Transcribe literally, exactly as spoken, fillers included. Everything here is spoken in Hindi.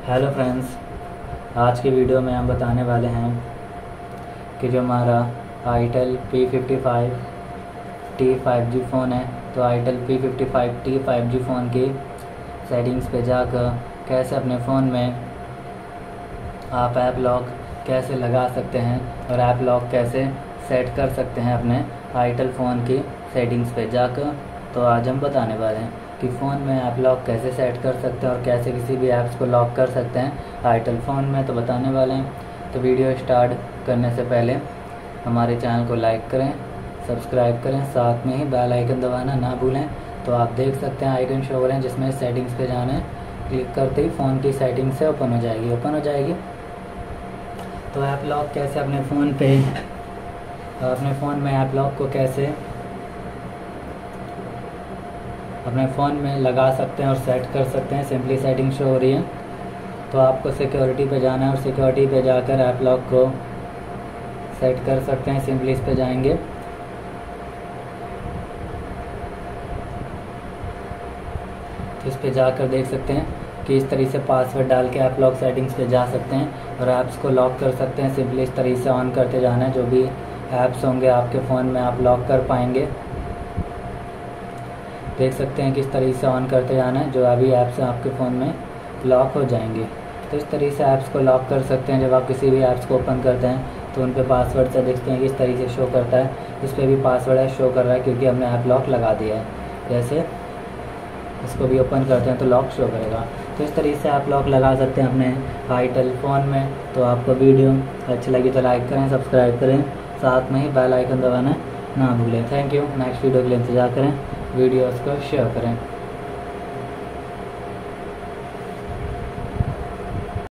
हेलो फ्रेंड्स, आज की वीडियो में हम बताने वाले हैं कि जो हमारा itel P fifty five T five G phone है, तो itel P fifty five T five G phone की सेटिंग्स पे जाकर कैसे अपने फ़ोन में आप ऐप लॉक कैसे लगा सकते हैं और ऐप लॉक कैसे सेट कर सकते हैं अपने आईटेल फ़ोन की सेटिंग्स पे जाकर। तो आज हम बताने वाले हैं कि फ़ोन में ऐप लॉक कैसे सेट कर सकते हैं और कैसे किसी भी ऐप्स को लॉक कर सकते हैं आईटेल फ़ोन में, तो बताने वाले हैं। तो वीडियो स्टार्ट करने से पहले हमारे चैनल को लाइक करें, सब्सक्राइब करें, साथ में ही बेल आइकन दबाना ना भूलें। तो आप देख सकते हैं आइकन शो हो रहे हैं जिसमें सेटिंग्स पे जाना है, क्लिक करते ही फ़ोन की सेटिंग्स से ओपन हो जाएगी ओपन हो जाएगी तो ऐप लॉक कैसे अपने फ़ोन पे अपने फ़ोन में ऐप लॉक को कैसे अपने फ़ोन में लगा सकते हैं और सेट कर सकते हैं। सिंपली सेटिंग शो हो रही है, तो आपको सिक्योरिटी पे जाना है और सिक्योरिटी पे जाकर ऐप लॉक को सेट कर सकते हैं। सिंपली इस पे जाएंगे, तो इस पे जाकर देख सकते हैं कि इस तरीके से पासवर्ड डाल के ऐप लॉक सेटिंग्स पे जा सकते हैं और ऐप्स को लॉक कर सकते हैं। सिंपली इस तरीके से ऑन करते जाना है, जो भी ऐप्स होंगे आपके फ़ोन में आप लॉक कर पाएंगे। देख सकते हैं किस तरीके से ऑन करते जाना है, जो अभी ऐप्स आपके फ़ोन में लॉक हो जाएंगे। तो इस तरीके से ऐप्स को लॉक कर सकते हैं। जब आप किसी भी ऐप्स को ओपन करते हैं तो उन पे पासवर्ड से देखते हैं कि इस तरीके से शो करता है, इस पर भी पासवर्ड है शो कर रहा है क्योंकि हमने ऐप लॉक लगा दिया है। जैसे इसको भी ओपन करते हैं तो लॉक शो करेगा। तो इस तरीके से आप लॉक लगा सकते हैं अपने आईटेल फ़ोन में। तो आपको वीडियो अच्छी लगी तो लाइक करें, सब्सक्राइब करें, साथ में ही बेल आइकन दबाना ना भूलें। Thank you. नेक्स्ट वीडियो के लिए इंतजार करें, वीडियोस को शेयर करें।